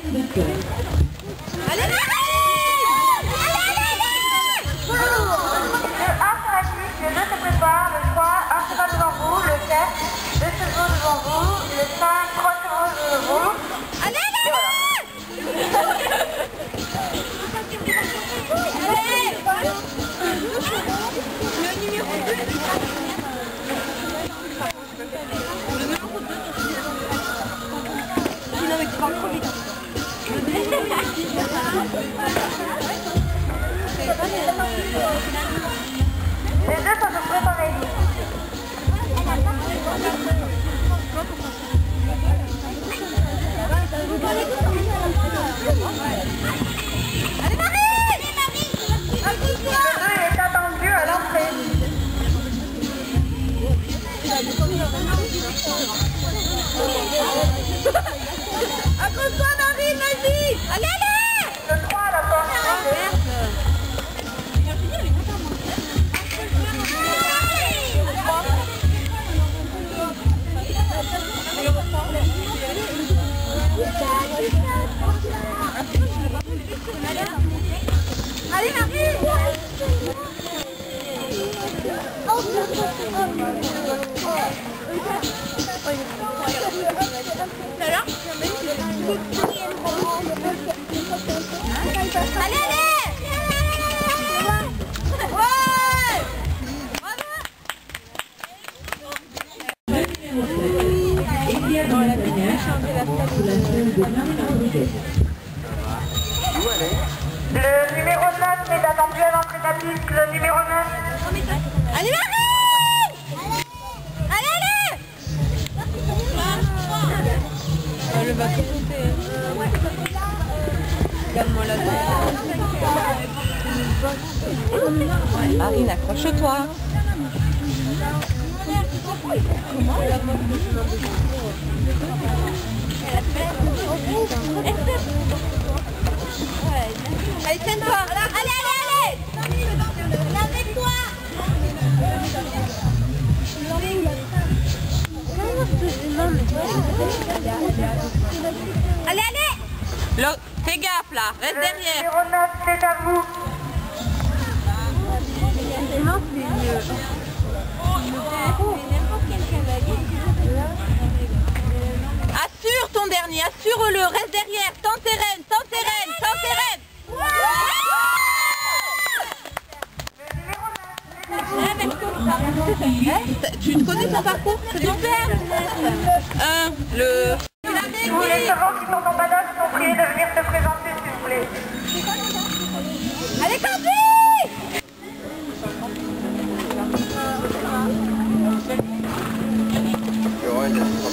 Allez, allez, Le 1 sur la piste, le 2 se prépare, le 3, 1 se passe devant vous, le 4, 2 secondes devant vous, le 5, 3 secondes devant vous. allez, Et voilà. le numéro 2. Non mais tu parles trop vite. Les deux sont préparés. Allez Marie! Le 2 est attendu à l'entrée. Accroche-toi Marie, vas-y! Allez, allez! Le 3 à la porte. Allez Marie! Allez, allez! Ouais! Le numéro 9 est attendu à l'entrée de la piste. Le numéro 9. Allez Marie! Allez, allez! Elle va tout monter. Calme-moi la tête. Marine, accroche-toi. Allez, tiens-toi. Allez, allez, allez! Avec toi! Allez, allez! Fais gaffe là, reste Le derrière. numéro 9, c'est à vous. Assure ton dernier, assure-le, reste derrière, sans sirène, sans sirène, sans sirène. Tu te connais ton parcours? C'est super. Le... Tous les servants qui sont en paddock sont priés de venir se présenter, s'il vous plaît. Allez, Candy!